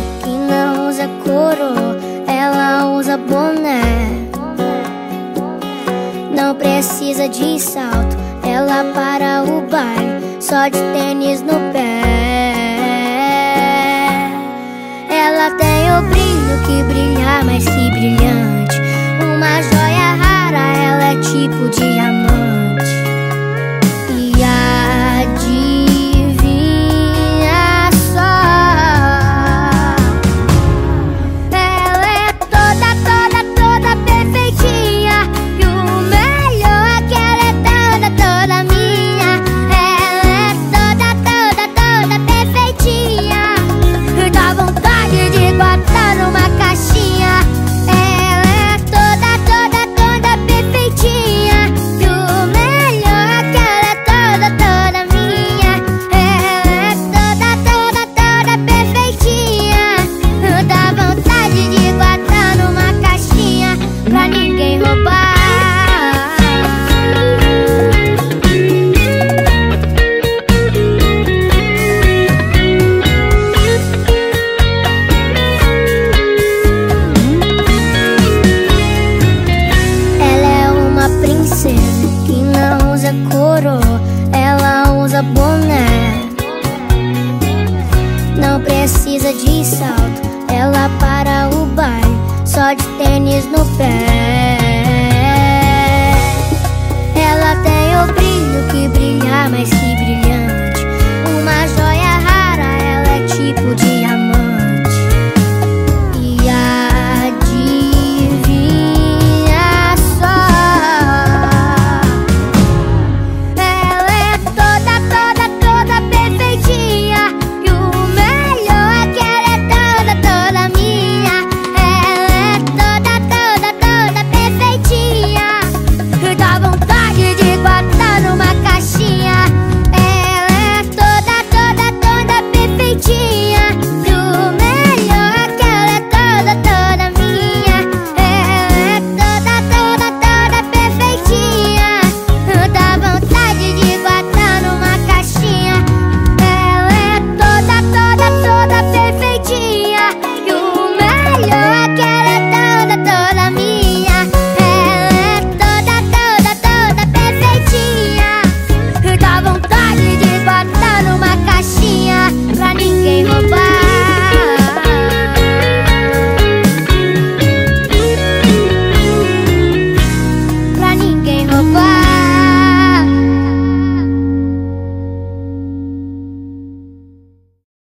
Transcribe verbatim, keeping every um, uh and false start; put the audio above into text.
que não usa coroa, ela usa boné. Não precisa de salto, ela para o baile só de tênis no pé. Ela tem o brilho que brilha mais que brilhante, uma joia rara, ela é tipo diamante. E adivinha só, ela é toda, toda, toda perfeitinha. E o melhor é que ela é toda, toda minha. Ela é toda, toda, toda perfeitinha. Dá vontade de guardar numa caixinha. Ela é toda, toda, toda perfeitinha. E o melhor é que ela é toda, toda minha. Ela é toda, toda, toda perfeitinha. Dá vontade de guardar numa caixinha pra ninguém roubar. Ela é uma princesa que não usa coroa, ela usa boné. Não precisa de salto, ela para o baile só de tênis no pé. Ela tem o brilho que brilha mais que brilhante,